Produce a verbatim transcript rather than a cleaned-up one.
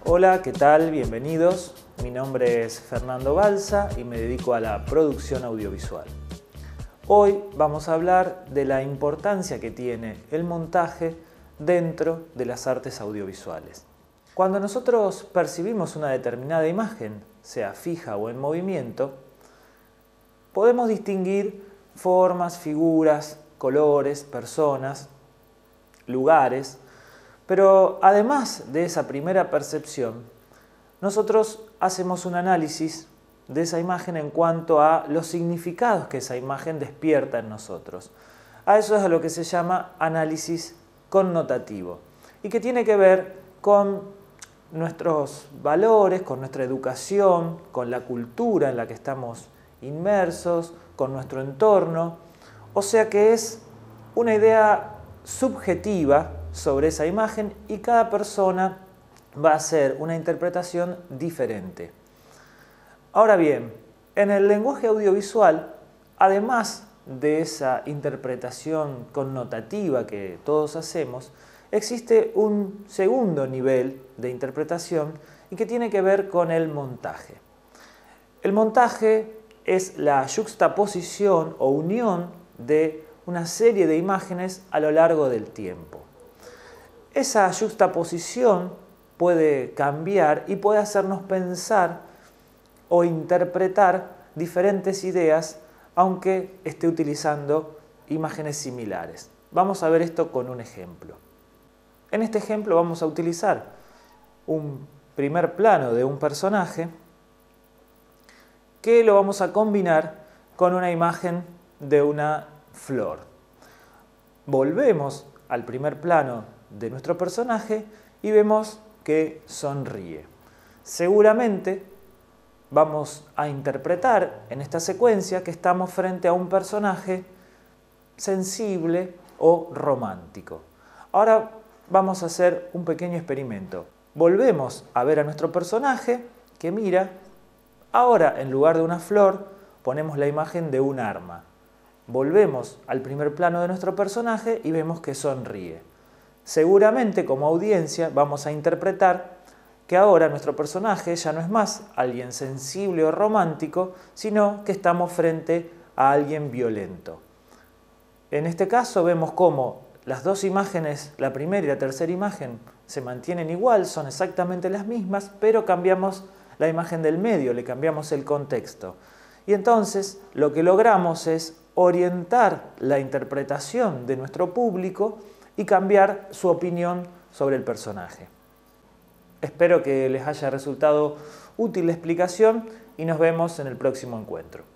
Hola, ¿qué tal? Bienvenidos. Mi nombre es Fernando Balsa y me dedico a la producción audiovisual. Hoy vamos a hablar de la importancia que tiene el montaje dentro de las artes audiovisuales. Cuando nosotros percibimos una determinada imagen, sea fija o en movimiento, podemos distinguir formas, figuras, colores, personas, lugares, pero además de esa primera percepción, nosotros hacemos un análisis de esa imagen en cuanto a los significados que esa imagen despierta en nosotros. A eso es a lo que se llama análisis connotativo y que tiene que ver con nuestros valores, con nuestra educación, con la cultura en la que estamos inmersos, con nuestro entorno, o sea que es una idea subjetiva sobre esa imagen y cada persona va a hacer una interpretación diferente. Ahora bien, en el lenguaje audiovisual, además de esa interpretación connotativa que todos hacemos, existe un segundo nivel de interpretación y que tiene que ver con el montaje. El montaje es la yuxtaposición o unión de una serie de imágenes a lo largo del tiempo. Esa yuxtaposición puede cambiar y puede hacernos pensar o interpretar diferentes ideas, aunque esté utilizando imágenes similares. Vamos a ver esto con un ejemplo. En este ejemplo vamos a utilizar un primer plano de un personaje que lo vamos a combinar con una imagen de una flor. Volvemos al primer plano de nuestro personaje y vemos que sonríe. Seguramente vamos a interpretar en esta secuencia que estamos frente a un personaje sensible o romántico. Ahora vamos a hacer un pequeño experimento. Volvemos a ver a nuestro personaje que mira. Ahora, en lugar de una flor, ponemos la imagen de un arma. Volvemos al primer plano de nuestro personaje y vemos que sonríe. Seguramente, como audiencia, vamos a interpretar que ahora nuestro personaje ya no es más alguien sensible o romántico, sino que estamos frente a alguien violento. En este caso vemos cómo las dos imágenes, la primera y la tercera imagen, se mantienen igual, son exactamente las mismas, pero cambiamos la imagen del medio, le cambiamos el contexto. Y entonces lo que logramos es orientar la interpretación de nuestro público y cambiar su opinión sobre el personaje. Espero que les haya resultado útil la explicación y nos vemos en el próximo encuentro.